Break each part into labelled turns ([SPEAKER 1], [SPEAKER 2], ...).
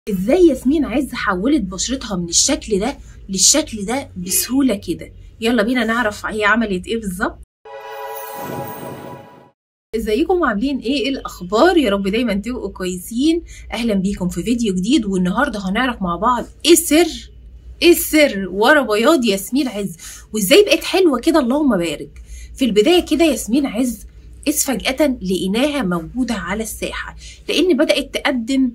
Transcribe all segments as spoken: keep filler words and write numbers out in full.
[SPEAKER 1] ازاي ياسمين عز حولت بشرتها من الشكل ده للشكل ده بسهولة كده؟ يلا بينا نعرف هي عملت ايه بالظبط. ازيكم عاملين ايه؟ ايه الاخبار؟ يا رب دايما تبقوا كويسين. اهلا بيكم في فيديو جديد، والنهارده هنعرف مع بعض ايه السر ايه السر ورا بياض ياسمين عز، وازاي بقت حلوه كده اللهم بارك. في البدايه كده ياسمين عز إذ فجأة لقيناها موجوده على الساحه، لان بدأت تقدم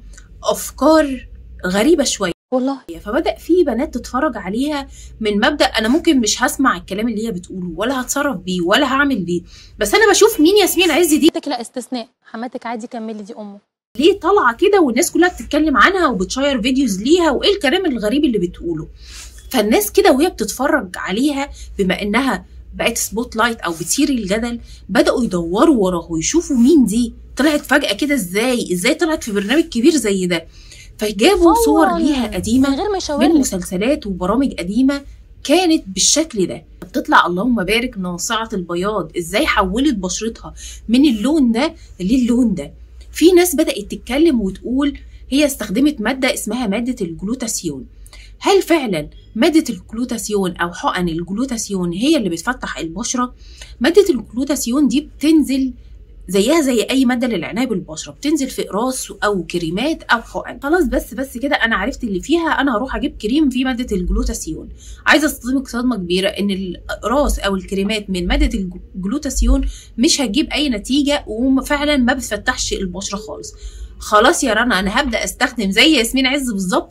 [SPEAKER 1] افكار غريبه شويه
[SPEAKER 2] والله،
[SPEAKER 1] فبدأ في بنات تتفرج عليها من مبدأ انا ممكن مش هسمع الكلام اللي هي بتقوله ولا هتصرف بيه ولا هعمل بيه، بس انا بشوف مين ياسمين عز دي.
[SPEAKER 2] حماتك لا استثناء، حماتك عادي كملي، دي امه
[SPEAKER 1] ليه طالعه كده والناس كلها بتتكلم عنها وبتشير فيديوز ليها، وايه الكلام الغريب اللي بتقوله؟ فالناس كده وهي بتتفرج عليها بما انها بقت سبوت لايت او بتثير الجدل، بدأوا يدوروا وراها ويشوفوا مين دي، طلعت فجأة كده ازاي؟ ازاي طلعت في برنامج كبير زي ده؟ فجابوا صور ليها قديمه
[SPEAKER 2] من غير ما يشاور
[SPEAKER 1] من مسلسلات وبرامج قديمه كانت بالشكل ده، بتطلع اللهم بارك ناصعه البياض. ازاي حولت بشرتها من اللون ده للون ده؟ في ناس بدأت تتكلم وتقول هي استخدمت ماده اسمها ماده الجلوتاثيون. هل فعلا ماده الجلوتاثيون او حقن الجلوتاثيون هي اللي بتفتح البشره؟ ماده الجلوتاثيون دي بتنزل زيها زي اي ماده للعنايه بالبشره، بتنزل في اقراص او كريمات او حقن. خلاص بس بس كده انا عرفت اللي فيها، انا هروح اجيب كريم فيه ماده الجلوتاثيون. عايزه اصدمك صدمه كبيره ان الاقراص او الكريمات من ماده الجلوتاثيون مش هتجيب اي نتيجه، وفعلا ما بتفتحش البشره خالص. خلاص يا رنا، انا هبدا استخدم زي ياسمين عز بالظبط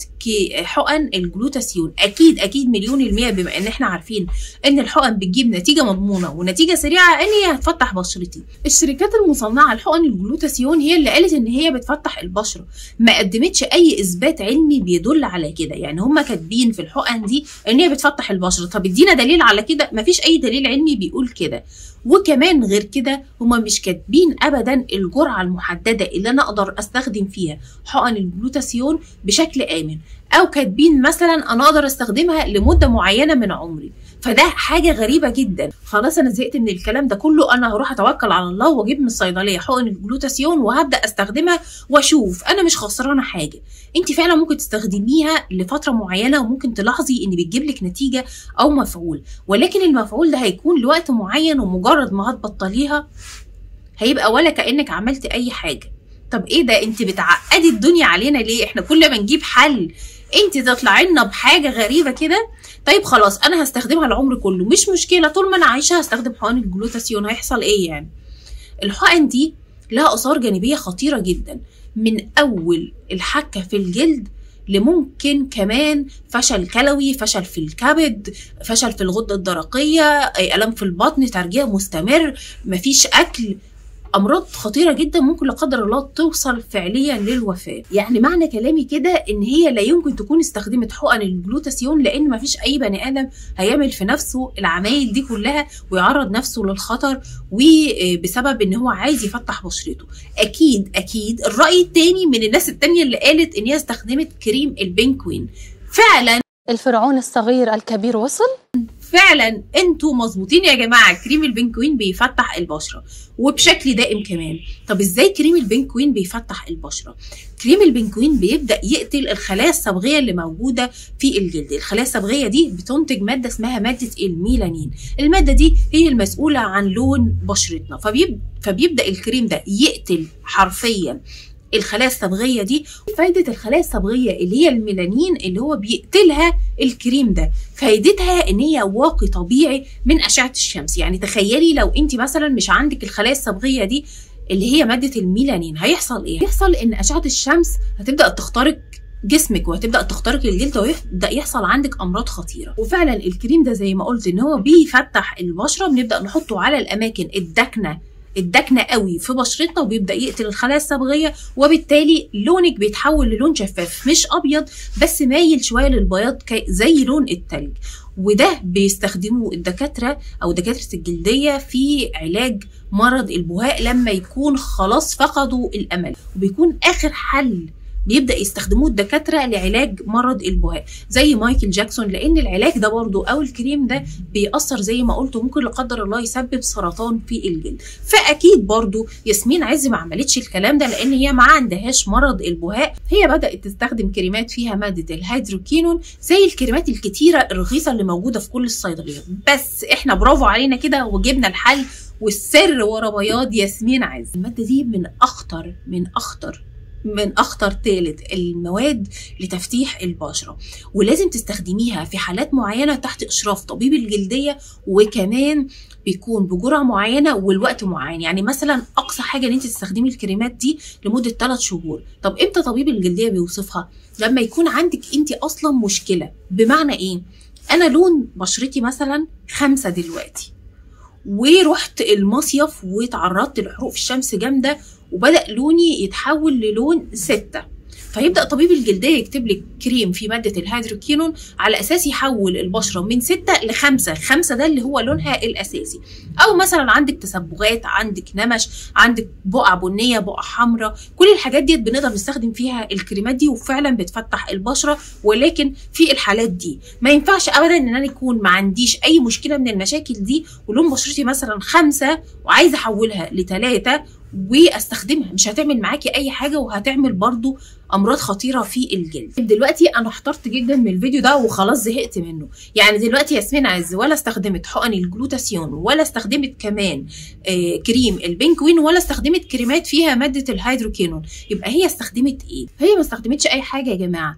[SPEAKER 1] حقن الجلوتاثيون. اكيد اكيد مليون المية، بما ان احنا عارفين ان الحقن بتجيب نتيجه مضمونه ونتيجه سريعه ان هي هتفتح بشرتي. الشركات المصنعه لحقن الجلوتاثيون هي اللي قالت ان هي بتفتح البشره، ما قدمتش اي اثبات علمي بيدل على كده. يعني هم كاتبين في الحقن دي ان هي بتفتح البشره، طب ادينا دليل على كده؟ مفيش اي دليل علمي بيقول كده. وكمان غير كده هما مش كاتبين ابدا الجرعه المحدده اللي انا اقدر استخدم فيها حقن الجلوتاثيون بشكل امن، او كاتبين مثلا انا اقدر استخدمها لمده معينه من عمري. فده حاجه غريبه جدا. خلاص انا زهقت من الكلام ده كله، انا هروح اتوكل على الله واجيب من الصيدليه حقن الجلوتاثيون وهبدا استخدمها واشوف، انا مش خسرانه حاجه. انت فعلا ممكن تستخدميها لفتره معينه وممكن تلاحظي ان بتجيب لك نتيجه او مفعول، ولكن المفعول ده هيكون لوقت معين، ومجرد ما هتبطليها هيبقى ولا كانك عملتي اي حاجه. طب ايه ده؟ انت بتعقدي الدنيا علينا ليه؟ احنا كل ما نجيب حل انت تطلعي لنا بحاجه غريبه كده. طيب خلاص انا هستخدمها العمر كله، مش مشكله، طول ما انا عايشه هستخدم حقن الجلوتاثيون، هيحصل ايه يعني؟ الحقن دي لها اثار جانبيه خطيره جدا، من اول الحكه في الجلد لممكن كمان فشل كلوي، فشل في الكبد، فشل في الغده الدرقيه، الام في البطن، ترجيع مستمر، مفيش اكل، امراض خطيره جدا ممكن لا قدر الله توصل فعليا للوفاه. يعني معنى كلامي كده ان هي لا يمكن تكون استخدمت حقن الجلوتاثيون، لان ما فيش اي بني ادم هيعمل في نفسه العمايل دي كلها ويعرض نفسه للخطر وبسبب ان هو عايز يفتح بشرته. اكيد اكيد الراي التاني من الناس التانيه اللي قالت ان هي استخدمت كريم البنكوين. فعلا
[SPEAKER 2] الفرعون الصغير الكبير وصل.
[SPEAKER 1] فعلا انتوا مظبوطين يا جماعه، كريم البنكوين بيفتح البشره وبشكل دائم كمان. طب ازاي كريم البنكوين بيفتح البشره؟ كريم البنكوين بيبدا يقتل الخلايا الصبغيه اللي موجوده في الجلد. الخلايا الصبغيه دي بتنتج ماده اسمها ماده الميلانين، الماده دي هي المسؤوله عن لون بشرتنا. فبيب... فبيبدا الكريم ده يقتل حرفيا الخلايا الصبغيه دي. فايده الخلايا الصبغيه اللي هي الميلانين اللي هو بيقتلها الكريم ده، فايدتها ان هي واقي طبيعي من اشعه الشمس. يعني تخيلي لو انت مثلا مش عندك الخلايا الصبغيه دي اللي هي ماده الميلانين، هيحصل ايه؟ هيحصل ان اشعه الشمس هتبدا تخترق جسمك وهتبدا تخترق الجلد ويبدا يحصل عندك امراض خطيره. وفعلا الكريم ده زي ما قلت ان هو بيفتح البشره، بنبدا نحطه على الاماكن الداكنه الداكنه قوي في بشرتنا، وبيبدا يقتل الخلايا الصبغيه، وبالتالي لونك بيتحول للون شفاف، مش ابيض بس مايل شويه للبياض زي لون التلج. وده بيستخدموه الدكاتره او دكاتره الجلديه في علاج مرض البهاء لما يكون خلاص فقدوا الامل، وبيكون اخر حل بيبدا يستخدموه الدكاتره لعلاج مرض البهاء زي مايكل جاكسون، لان العلاج ده برضو او الكريم ده بيأثر زي ما قلت ممكن لا قدر الله يسبب سرطان في الجلد. فاكيد برضو ياسمين عز ما عملتش الكلام ده لان هي ما عندهاش مرض البهاء، هي بدات تستخدم كريمات فيها ماده الهيدروكينون زي الكريمات الكتيره الرخيصه اللي موجوده في كل الصيدليات. بس احنا برافو علينا كده وجبنا الحل والسر ورا بياض ياسمين عز. الماده دي من اخطر من اخطر من اخطر ثالث المواد لتفتيح البشره، ولازم تستخدميها في حالات معينه تحت اشراف طبيب الجلديه، وكمان بيكون بجرعه معينه والوقت معين. يعني مثلا اقصى حاجه ان انت تستخدمي الكريمات دي لمده ثلاث شهور. طب امتى طبيب الجلديه بيوصفها؟ لما يكون عندك انت اصلا مشكله. بمعنى ايه؟ انا لون بشرتي مثلا خمسة دلوقتي، ورحت المصيف وتعرضت لحروق في الشمس جامده وبدأ لوني يتحول للون ستة، فيبدأ طبيب الجلدية يكتب لك كريم في مادة الهيدروكينون على أساس يحول البشرة من ستة لخمسة، خمسة ده اللي هو لونها الأساسي. أو مثلا عندك تسبغات، عندك نمش، عندك بقع بنية، بقع حمراء، كل الحاجات دي بنقدر نستخدم فيها الكريمات دي وفعلا بتفتح البشرة. ولكن في الحالات دي ما ينفعش أبدا إن أنا يكون ما عنديش أي مشكلة من المشاكل دي ولون بشرتي مثلا خمسة وعايزة أحولها لتلاتة واستخدمها، مش هتعمل معاكي اي حاجه وهتعمل برضو امراض خطيره في الجلد. دلوقتي انا احترت جدا من الفيديو ده وخلاص زهقت منه. يعني دلوقتي ياسمين عز ولا استخدمت حقن الجلوتاثيون ولا استخدمت كمان آه كريم البنكوين ولا استخدمت كريمات فيها ماده الهيدروكينون، يبقى هي استخدمت ايه؟ هي ما استخدمتش اي حاجه يا جماعه.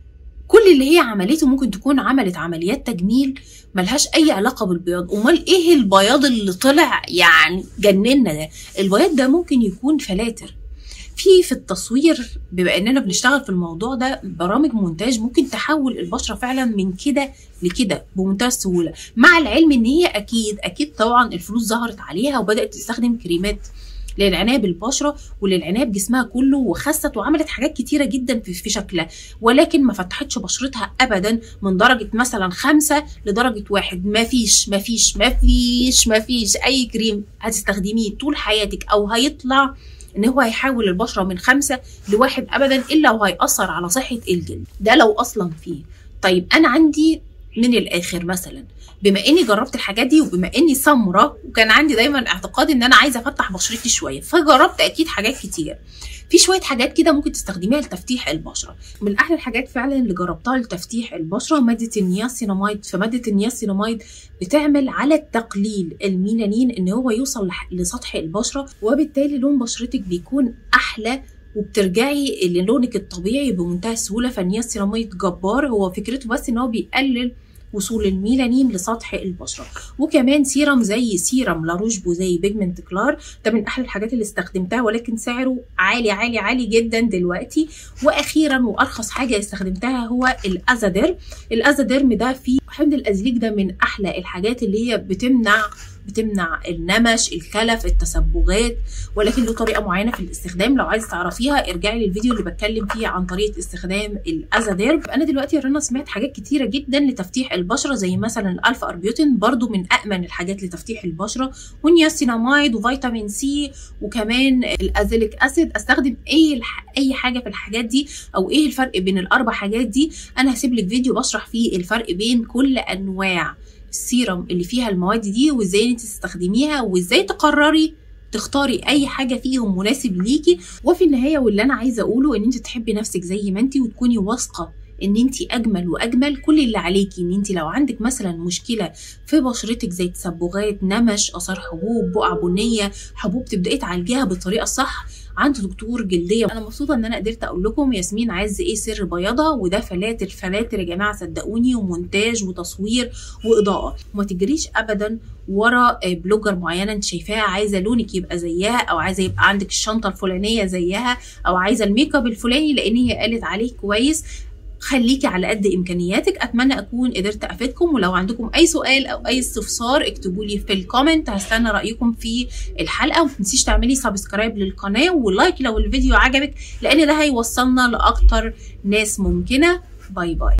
[SPEAKER 1] كل اللي هي عملته ممكن تكون عملت عمليات تجميل ملهاش اي علاقه بالبياض. امال ايه البياض اللي طلع يعني جننا ده؟ البياض ده ممكن يكون فلاتر. في في التصوير بما اننا بنشتغل في الموضوع ده برامج مونتاج ممكن تحول البشره فعلا من كده لكده بمنتهى السهوله، مع العلم ان هي اكيد اكيد طبعا الفلوس ظهرت عليها وبدات تستخدم كريمات للعنايه بالبشره وللعنايه بجسمها كله، وخست وعملت حاجات كتيره جدا في, في شكلها، ولكن ما فتحتش بشرتها ابدا من درجه مثلا خمسة لدرجه واحد. ما فيش ما فيش ما فيش ما فيش اي كريم هتستخدميه طول حياتك او هيطلع ان هو هيحول البشره من خمسة لواحد ابدا الا وهيأثر على صحه الجلد، ده لو اصلا فيه. طيب انا عندي من الاخر مثلا بما اني جربت الحاجات دي وبما اني سمره وكان عندي دايما اعتقاد ان انا عايزه افتح بشرتي شويه، فجربت اكيد حاجات كتير. في شويه حاجات كده ممكن تستخدميها لتفتيح البشره. من احلى الحاجات فعلا اللي جربتها لتفتيح البشره ماده النياسيناميد. فماده النياسيناميد بتعمل على تقليل الميلانين ان هو يوصل لسطح البشره، وبالتالي لون بشرتك بيكون احلى وبترجعي للونك الطبيعي بمنتهى السهوله. فالنياسيناميد جبار، هو فكرته بس ان هو بيقلل وصول الميلانين لسطح البشره. وكمان سيرم زي سيرم لاروش بو زي بيجمنت كلار، ده من احلى الحاجات اللي استخدمتها ولكن سعره عالي عالي عالي جدا دلوقتي. واخيرا وارخص حاجه استخدمتها هو الازاديرم. الازاديرم ده فيه حمض الازليك، ده من احلى الحاجات اللي هي بتمنع بتمنع النمش، الكلف، التسبغات، ولكن له طريقه معينه في الاستخدام. لو عايزه تعرفيها ارجعي للفيديو اللي بتكلم فيه عن طريقه استخدام الازاديرم. انا دلوقتي يا رنا سمعت حاجات كتيره جدا لتفتيح البشره زي مثلا الالفا اربيوتين، برضو من امن الحاجات لتفتيح البشره، والنياسيناميد وفيتامين سي، وكمان الازيليك اسيد. استخدم اي اي حاجه في الحاجات دي او ايه الفرق بين الاربع حاجات دي؟ انا هسيب لك فيديو بشرح فيه الفرق بين كل انواع السيرم اللي فيها المواد دي وازاي انت تستخدميها وازاي تقرري تختاري اي حاجه فيهم مناسب ليكي. وفي النهايه واللي انا عايزه اقوله ان انت تحبي نفسك زي ما انت وتكوني واثقه ان انت اجمل واجمل. كل اللي عليكي ان انت لو عندك مثلا مشكله في بشرتك زي تسبغات، نمش، اثار حبوب، بقع بنيه، حبوب، تبداي تعالجيها بالطريقه الصح عند دكتور جلديه. انا مبسوطه ان انا قدرت اقول لكم ياسمين عز ايه سر بياضها، وده فلاتر فلاتر يا جماعه صدقوني، ومونتاج وتصوير واضاءه. وما تجريش ابدا ورا بلوجر معينه انت شايفاها عايزه لونك يبقى زيها، او عايزه يبقى عندك الشنطه الفلانيه زيها، او عايزه الميك اب الفلاني لان هي قالت عليه كويس. خليكي على قد امكانياتك. اتمنى اكون قدرت افيدكم، ولو عندكم اي سؤال او اي استفسار اكتبوا لي في الكومنت، هستنى رايكم في الحلقه. وما تنسيش تعملي سبسكرايب للقناه ولايك لو الفيديو عجبك، لان ده هيوصلنا لاكتر ناس ممكنه. باي باي.